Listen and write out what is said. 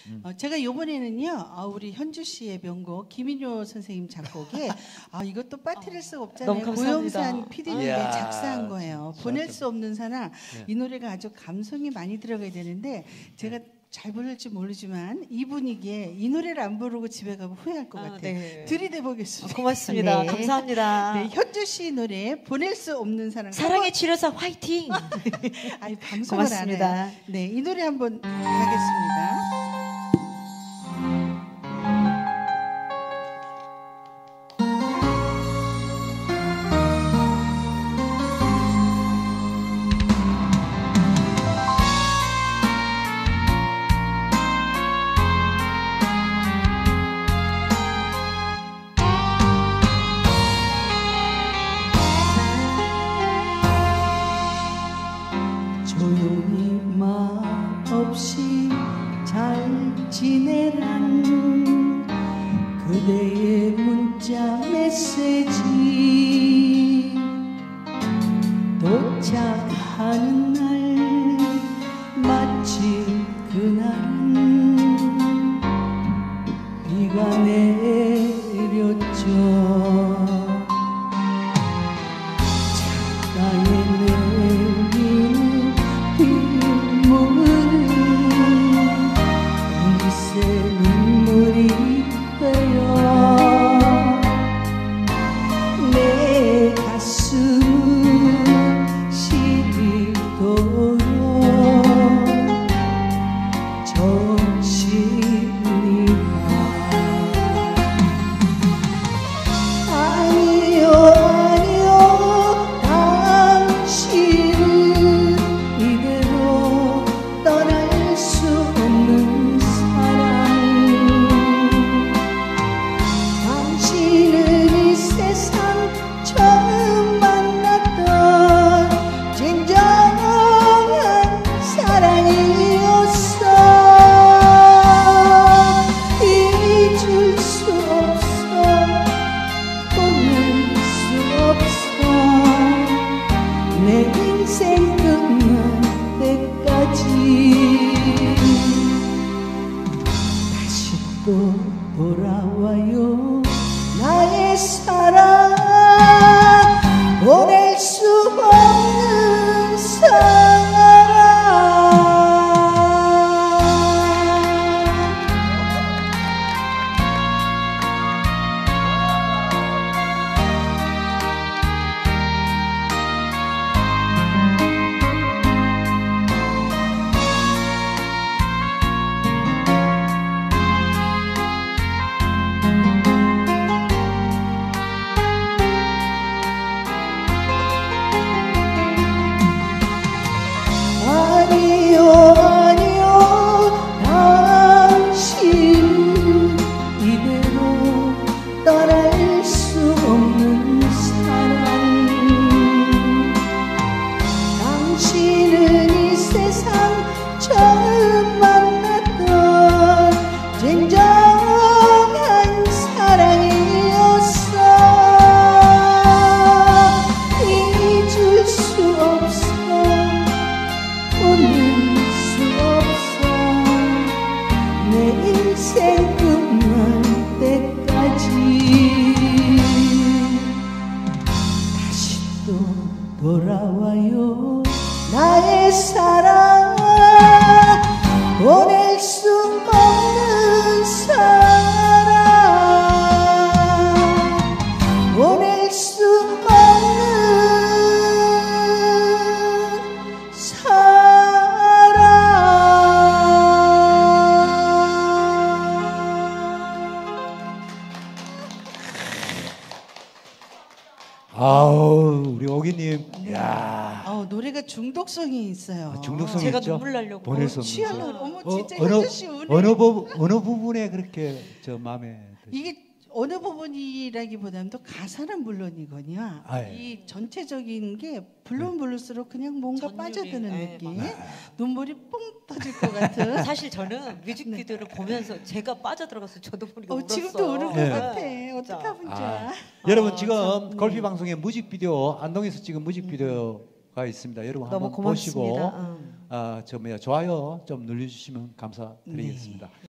제가 이번에는요, 우리 현주 씨의 명곡 김인효 선생님 작곡에 이것도 빠뜨릴 수가 없잖아요. 너무 감사합니다. 고영산 PD님이 이야, 작사한 거예요. 보낼 수 없는 사랑. 네. 이 노래가 아주 감성이 많이 들어가야 되는데 제가 잘 부를지 모르지만 이 분위기에 이 노래를 안 부르고 집에 가면 후회할 것 같아요. 네. 들이대 보겠습니다. 고맙습니다. 감사합니다. 네, 현주 씨 노래 보낼 수 없는 사랑. 사랑의 치료사 화이팅. 아니 방송을 안 고맙습니다. 해요. 네, 이 노래 한번 가겠습니다. 조용히 말 없이 잘 지내란 그대의 문자 메시지 도착하는 날 마침 그날은 비가 내렸죠. 창가에 내리는 빗물은 어느새 눈물이 되어 내 가슴은 시리도록 젖습니다. 아니요 아니요 당신은 이대로 떠날 수 없는 사랑 당신은 이 세상 처음 만났던 진정한 사랑이었어. 잊을 수 없어 보낼 수 없어 내 인생 끝날 때까지 다시 또 돌아와요 나의 사랑 보낼 수 없는 사랑. 아니요 아니요 당신은 이대로 떠날 수 없는 사랑 당신은 이 세상 처음 만났던 진정한 사랑이었어. 잊을 수 없어 보낼 수 없어 내 인생 끝날 때까지 다시 또 돌아와요 나의 사랑 보낼 수 없는 사랑 보낼 수 없는 사랑. 아우 우리 오기님, 야 노래가 중독성이 있어요. 중독성이 제가 있죠. 눈물 나려고. 보낼 수 없는 취하려 사랑. 어머 진짜 현주 씨 은혜. 어느 부분에 그렇게 저 마음에 이게 어느 부분이라기보다는 또 가사는 물론이거든요. 예. 이 전체적인 게 부르면 부를수록 그냥 뭔가 전율이, 빠져드는 네, 느낌. 맞아요. 눈물이 뽕 터질 것 같은. 사실 저는 뮤직비디오를 보면서 제가 빠져들어가서 저도 모르게 울었어. 지금도 우는 것 네. 같아. 진짜. 어떡하면 좋아. 여러분 지금 참, 골피 방송의 뮤직비디오 안동에서 찍은 뮤직비디오가 있습니다. 여러분 너무 한번 보시고 고맙습니다. 좋아요 좀 눌러주시면 감사드리겠습니다.